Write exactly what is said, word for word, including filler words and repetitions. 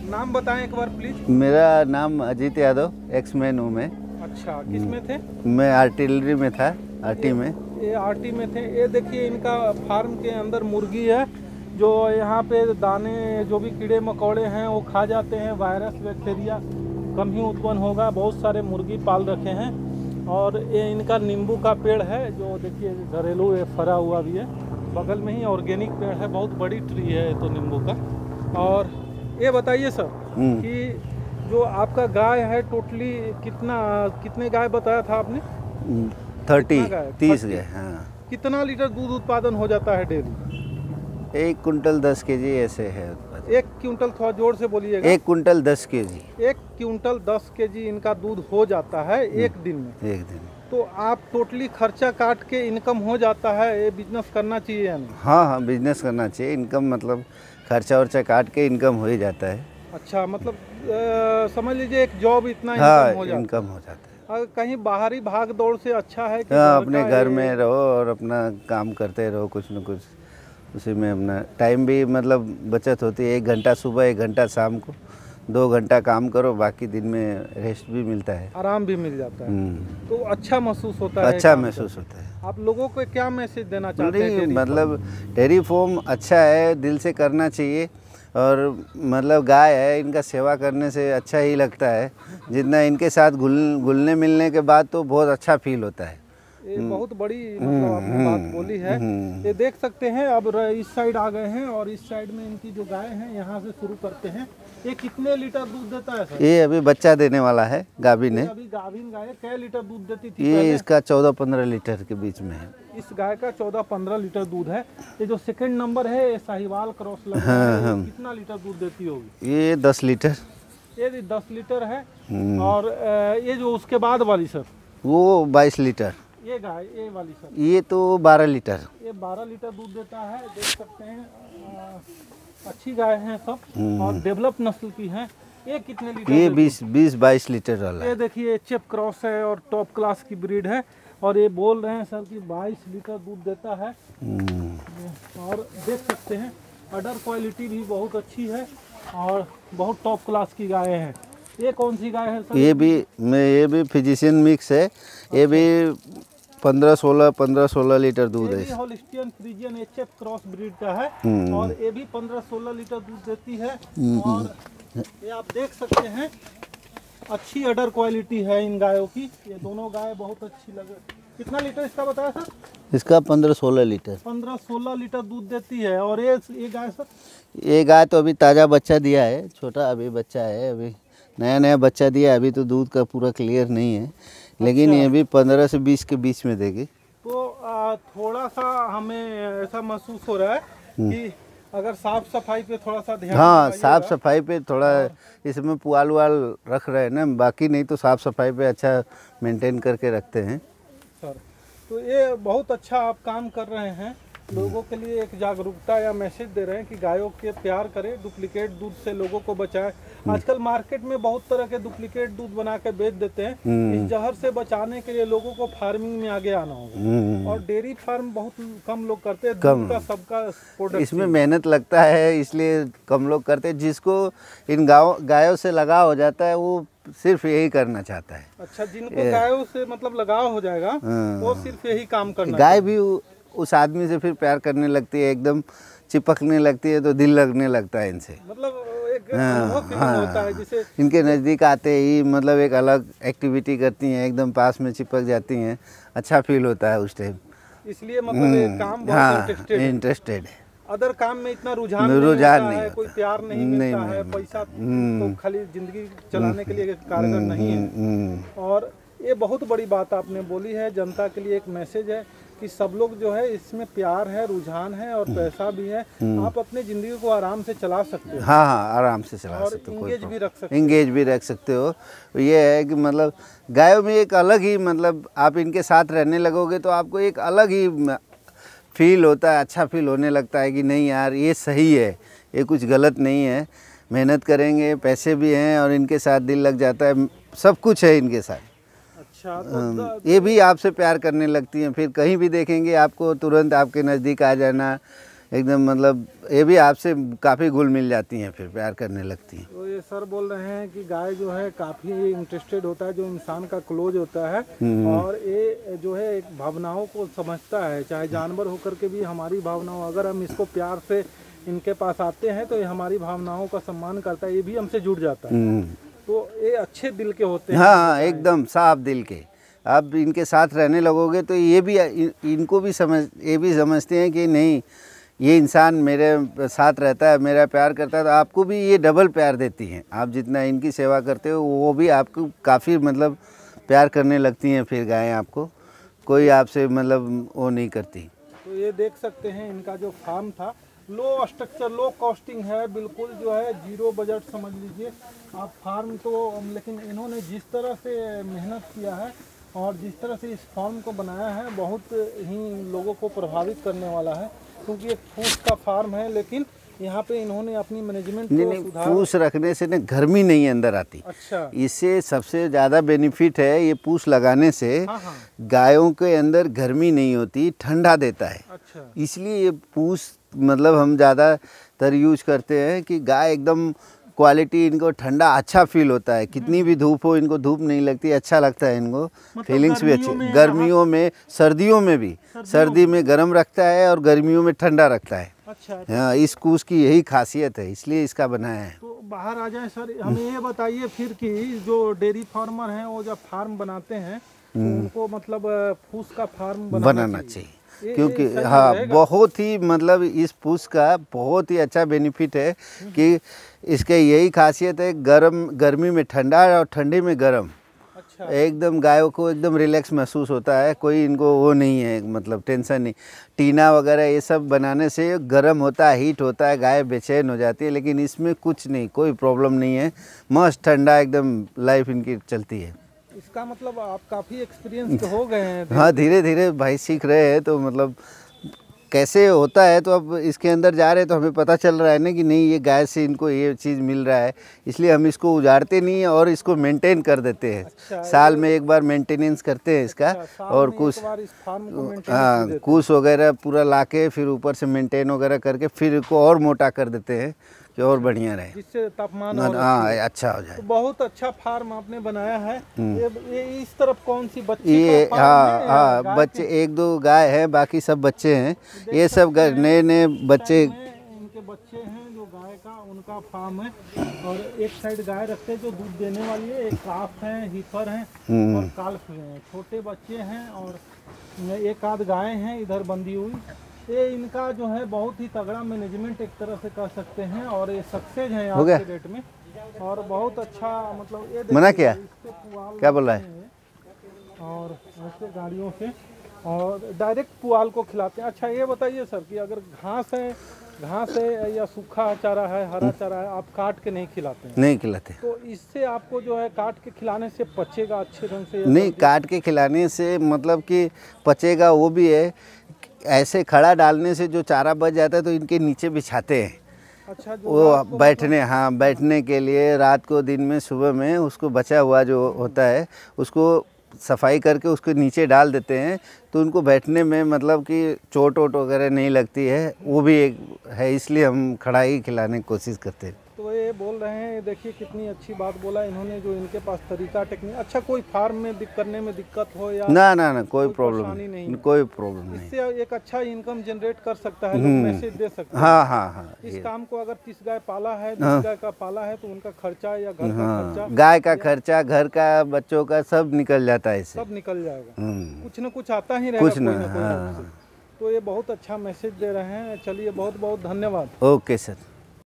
नाम बताएं एक बार प्लीज। मेरा नाम अजीत यादव, एक्स मैन हूँ मैं। अच्छा, किस में थे? मैं आर्टिलरी में था, आरटी में। ये आरटी में थे। ये देखिए इनका फार्म के अंदर मुर्गी है, जो यहाँ पे दाने जो भी कीड़े मकोड़े हैं वो खा जाते हैं, वायरस बैक्टीरिया कम ही उत्पन्न होगा। बहुत सारे मुर्गी पाल रखे हैं। और ये इनका नींबू का पेड़ है, जो देखिए घरेलू ये फरा हुआ भी है, बगल में ही ऑर्गेनिक पेड़ है, बहुत बड़ी ट्री है तो नींबू का। और ये बताइए सर कि जो आपका गाय है टोटली कितना कितने गाय बताया था आपने? थर्टी तीस गाय। हाँ। कितना लीटर दूध उत्पादन हो जाता है डेली? एक कुंटल दस केजी ऐसे है उत्पादन। एक क्विंटल, थोड़ा जोर से बोलिएगा। एक कुंटल दस केजी। एक क्विंटल दस केजी इनका दूध हो जाता है एक दिन में। एक दिन। तो आप टोटली खर्चा काट के इनकम हो जाता है, ये बिजनेस करना चाहिए या नहीं? हाँ हाँ, बिजनेस करना चाहिए। इनकम मतलब खर्चा वर्चा काट के इनकम हो ही जाता है। अच्छा, मतलब आ, समझ लीजिए एक जॉब इतना हाँ, इनकम हो जाता इनकम हो जाता है। है। कहीं बाहरी भाग दौड़ से अच्छा है कि हाँ, घर अपने का घर ये- में रहो और अपना काम करते रहो, कुछ न कुछ उसी में अपना टाइम भी मतलब बचत होती है। एक घंटा सुबह, एक घंटा शाम को, दो घंटा काम करो, बाकी दिन में रेस्ट भी मिलता है, आराम भी मिल जाता है। हम्म। तो अच्छा महसूस होता है। अच्छा काम महसूस करके। होता है। आप लोगों को क्या मैसेज देना चाहते हैं? नहीं, डेयरी मतलब डेयरी फार्म अच्छा है, दिल से करना चाहिए। और मतलब गाय है, इनका सेवा करने से अच्छा ही लगता है। जितना इनके साथ घुल घुलने मिलने के बाद तो बहुत अच्छा फील होता है। ये बहुत बड़ी मतलब आपने बात बोली है। ये देख सकते हैं। अब र- इस साइड आ गए हैं और इस साइड में इनकी जो गाय हैं यहाँ से शुरू करते हैं। ये कितने लीटर दूध देता है सर? ये अभी बच्चा देने वाला है, गाभिन ये है। अभी गाभिन गाय कै लीटर दूध देती थी ये पहले? इसका चौदह पंद्रह लीटर के बीच में है। इस गाय का चौदह पंद्रह लीटर दूध है। ये जो सेकंड नंबर है ये साहिवाल क्रॉस लग रहा है, ये कितना लीटर दूध देती होगी? ये दस लीटर। ये भी दस लीटर है। और अ, ये जो उसके बाद वाली सर, वो बाईस लीटर। ये गाय ये वाली सर, ये तो बारह लीटर। ये बारह लीटर दूध देता है। देख सकते हैं अ, अच्छी गाय हैं सब और डेवलप नस्ल की हैं। ये कितने लीटर? ये देती बीस बीस बाईस लीटर वाला है? ये है। देखिए एच एफ क्रॉस है और टॉप क्लास की ब्रीड है। और ये बोल रहे हैं सर कि बाईस लीटर दूध देता है। और देख सकते हैं अडर क्वालिटी भी बहुत अच्छी है और बहुत टॉप क्लास की गाय हैं। ये कौन सी गाय है सर? ये भी मैं ये भी फिजिशियन मिक्स है। ये भी पंद्रह सोलह पंद्रह सोलह लीटर दूध ये है। भी Holstein Friesian H F cross breed का है। और ये भी पंद्रह सोलह लीटर दूध देती है। और ये आप देख सकते हैं अच्छी अडर क्वालिटी है इन गायों की। ये दोनों गाय बहुत अच्छी लगे। कितना लीटर इसका बताया सर? इसका पंद्रह सोलह लीटर। पंद्रह सोलह लीटर दूध देती है। और ये ये गाय सर? ये गाय तो अभी ताज़ा बच्चा दिया है, छोटा अभी बच्चा है, अभी नया नया बच्चा दिया है। अभी तो दूध का पूरा क्लियर नहीं है, लेकिन ये भी पंद्रह से बीस के बीच में देगी। तो आ, थोड़ा सा हमें ऐसा महसूस हो रहा है कि अगर साफ सफाई पे थोड़ा सा ध्यान हाँ, दिलाइएगा। साफ सफाई पे थोड़ा, इसमें पुआल उवाल रख रहे हैं ना, बाकी नहीं तो साफ सफाई पे अच्छा मेंटेन करके रखते हैं सर। तो ये बहुत अच्छा आप काम कर रहे हैं। लोगों के लिए एक जागरूकता या मैसेज दे रहे हैं कि गायों के प्यार करें, डुप्लीकेट दूध से लोगों को बचाएं। आजकल मार्केट में बहुत तरह के डुप्लीकेट दूध बना के बेच देते हैं। इस जहर से बचाने के लिए लोगों को फार्मिंग में आगे आना होगा। और डेयरी फार्म बहुत कम लोग करते हैं। दूध का सबका प्रोडक्ट, इसमें मेहनत लगता है, इसलिए कम लोग करते हैं। जिसको इन गाँव गायों से लगाव हो जाता है वो सिर्फ यही करना चाहता है। अच्छा, जिनको गायों से मतलब लगाव हो जाएगा वो सिर्फ यही काम करना। गाय भी उस आदमी से फिर प्यार करने लगती है, एकदम चिपकने लगती है, तो दिल लगने लगता है इनसे। मतलब एक अनुभव फीलिंग होता है जिसे इनके नज़दीक आते ही मतलब एक अलग एक्टिविटी करती हैं, एकदम पास में चिपक जाती हैं, अच्छा फील होता है उस टाइम। इसलिए मतलब ये काम बहुत इंटरेस्टेड है। इंटरेस्टेड है। अदर काम में इतना रुझान रुझान नहीं नहीं होता है, कोई प्यार नहीं मिलता है, पैसा तो खाली जिंदगी चलाने के लिए कारगर नहीं है। और ये बहुत बड़ी बात आपने बोली है, जनता के लिए एक मैसेज है कि सब लोग जो है इसमें प्यार है, रुझान है और पैसा भी है। आप अपनी ज़िंदगी को आराम से चला सकते हो। हाँ हाँ, आराम से चला और सकते हो, इंगेज भी रख सकते हो। इंगेज भी रख सकते हो। ये है कि मतलब गायों में एक अलग ही, मतलब आप इनके साथ रहने लगोगे तो आपको एक अलग ही फील होता है, अच्छा फील होने लगता है कि नहीं यार ये सही है, ये कुछ गलत नहीं है। मेहनत करेंगे, पैसे भी हैं और इनके साथ दिल लग जाता है, सब कुछ है इनके साथ। अच्छा, तो ये भी आपसे प्यार करने लगती हैं। फिर कहीं भी देखेंगे आपको तुरंत आपके नज़दीक आ जाना, एकदम मतलब ये भी आपसे काफ़ी घुल मिल जाती हैं, फिर प्यार करने लगती हैं। तो ये सर बोल रहे हैं कि गाय जो है काफ़ी इंटरेस्टेड होता है, जो इंसान का क्लोज होता है, और ये जो है एक भावनाओं को समझता है, चाहे जानवर होकर के भी हमारी भावनाओं, अगर हम इसको प्यार से इनके पास आते हैं तो ये हमारी भावनाओं का सम्मान करता है, ये भी हमसे जुड़ जाता है। तो ये अच्छे दिल के होते हैं। हाँ, एकदम साफ दिल के। आप इनके साथ रहने लगोगे तो ये भी इनको भी समझ ये भी समझते हैं कि नहीं, ये इंसान मेरे साथ रहता है, मेरा प्यार करता है, तो आपको भी ये डबल प्यार देती हैं। आप जितना इनकी सेवा करते हो वो भी आपको काफ़ी मतलब प्यार करने लगती हैं। फिर गायें आपको कोई आपसे मतलब वो नहीं करती। तो ये देख सकते हैं इनका जो फार्म था, लो स्ट्रक्चर, लो कॉस्टिंग है, बिल्कुल जो है जीरो बजट समझ लीजिए आप फार्म तो। लेकिन इन्होंने जिस तरह से मेहनत किया है और जिस तरह से इस फार्म को बनाया है, बहुत ही लोगों को प्रभावित करने वाला है, क्योंकि एक फूस का फार्म है, लेकिन यहाँ पे इन्होंने अपनी मैनेजमेंट को सुधार। पूछ रखने से ना गर्मी नहीं अंदर आती। अच्छा, इससे सबसे ज़्यादा बेनिफिट है ये पूछ लगाने से। हाँ हाँ। गायों के अंदर गर्मी नहीं होती, ठंडा देता है। अच्छा, इसलिए ये पूछ मतलब हम ज़्यादातर यूज करते हैं कि गाय एकदम क्वालिटी, इनको ठंडा अच्छा फील होता है। कितनी भी धूप हो इनको धूप नहीं लगती, अच्छा लगता है इनको। मतलब फीलिंग्स भी अच्छी, में गर्मियों में, सर्दियों में भी, सर्दी में गर्म रखता है और गर्मियों में ठंडा रखता है। अच्छा, हाँ, इस कूस की यही खासियत है, इसलिए इसका बनाया है। तो बाहर आ जाए सर, हमें ये बताइए फिर कि जो डेयरी फार्मर हैं वो जब फार्म बनाते हैं तो उनको मतलब फूस का फार्म बनाना, बनाना चाहिए, चाहिए। ये, क्योंकि ये हाँ बहुत ही मतलब इस पूस का बहुत ही अच्छा बेनिफिट है कि इसके यही खासियत है, गर्म गर्मी में ठंडा और ठंडी में गर्म। अच्छा, एकदम गायों को एकदम रिलैक्स महसूस होता है, कोई इनको वो नहीं है मतलब टेंशन नहीं। टीना वगैरह ये सब बनाने से गर्म होता है, हीट होता है, गाय बेचैन हो जाती है, लेकिन इसमें कुछ नहीं, कोई प्रॉब्लम नहीं है। मस्त ठंडा एकदम लाइफ इनकी चलती है। इसका मतलब आप काफ़ी एक्सपीरियंस हो गए हैं। हाँ, धीरे धीरे भाई सीख रहे हैं, तो मतलब कैसे होता है, तो अब इसके अंदर जा रहे हैं तो हमें पता चल रहा है ना कि नहीं ये गाय से इनको ये चीज़ मिल रहा है, इसलिए हम इसको उजाड़ते नहीं हैं और इसको मेंटेन कर देते हैं। अच्छा, साल में एक बार मेंटेनेंस करते हैं इसका। अच्छा, और कुछ हाँ कुछ वगैरह पूरा लाके फिर ऊपर से मेंटेन वगैरह करके फिर इसको और मोटा कर देते हैं कि और बढ़िया रहे, जिससे तापमान हाँ अच्छा हो जाए। तो बहुत अच्छा फार्म आपने बनाया है। ये, ये इस तरफ कौन सी बच्चे ये का फार्म हाँ है, हाँ बच्चे एक दो गाय हैं, बाकी सब बच्चे हैं। ये सब नए नए बच्चे, इनके बच्चे हैं जो गाय का, उनका फार्म है। और एक साइड गाय रखते हैं जो दूध देने वाली है, एक काफ है, हीफर है और काल्फ है, छोटे बच्चे हैं, और एक आध गाय हैं इधर बंधी हुई। ये इनका जो है बहुत ही तगड़ा मैनेजमेंट एक तरह से कर सकते हैं, और ये सक्सेस है आज के डेट में, और बहुत अच्छा मतलब ये मना किया क्या बोल रहा है, और ऐसे गाड़ियों से और डायरेक्ट पुआल को खिलाते हैं। अच्छा ये बताइए सर कि अगर घास है, घास है या सूखा चारा है, हरा चारा है, आप काट के नहीं खिलाते हैं? नहीं खिलाते। तो इससे आपको जो है काट के खिलाने से पचेगा अच्छे ढंग से? नहीं, काट के खिलाने से मतलब कि पचेगा वो भी है, ऐसे खड़ा डालने से जो चारा बच जाता है तो इनके नीचे बिछाते हैं। अच्छा, जो वो बैठने, हाँ बैठने के लिए रात को, दिन में, सुबह में उसको बचा हुआ जो होता है उसको सफाई करके उसके नीचे डाल देते हैं, तो उनको बैठने में मतलब कि चोट वोट वगैरह नहीं लगती है, वो भी एक है, इसलिए हम खड़ा ही खिलाने की कोशिश करते हैं। तो ये बोल रहे हैं, देखिए कितनी अच्छी बात बोला इन्होंने, जो इनके पास तरीका टेक्निक। अच्छा, कोई फार्म में दिक करने में दिक्कत हो या ना ना ना कोई कोई प्रॉब्लम परेशानी नहीं, नहीं, कोई प्रॉब्लम नहीं। इससे एक अच्छा इनकम जनरेट कर सकता है, लोग मैसेज दे सकते हैं। हाँ हाँ हाँ, इस काम को अगर तीस गाय पाला है, बीस गाय का पाला है, तो उनका खर्चा या घर का हाँ, खर्चा, गाय का खर्चा, घर का, बच्चों का सब निकल जाता है इससे, सब निकल जाएगा। हम्म, कुछ न कुछ आता ही रहेगा, कुछ कोई ना, ना कोई हाँ। रूप से। तो ये बहुत अच्छा मैसेज दे रहे हैं। चलिए, बहुत बहुत धन्यवाद। Okay sir.